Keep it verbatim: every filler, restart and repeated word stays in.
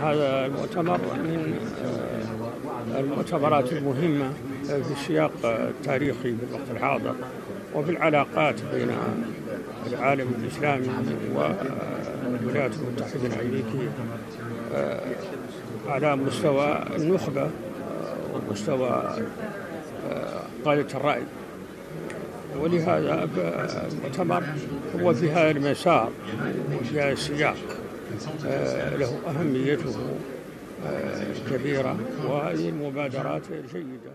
هذا المؤتمر من المؤتمرات المهمة في السياق التاريخي بالوقت الحاضر وفي العلاقات بين العالم الإسلامي والولايات المتحدة الأمريكية على مستوى النخبة ومستوى قادة الرأي. ولهذا المؤتمر هو في هذا المسار وفي هذا السياق له أهميته كبيرة، وهذه المبادرات جيدة.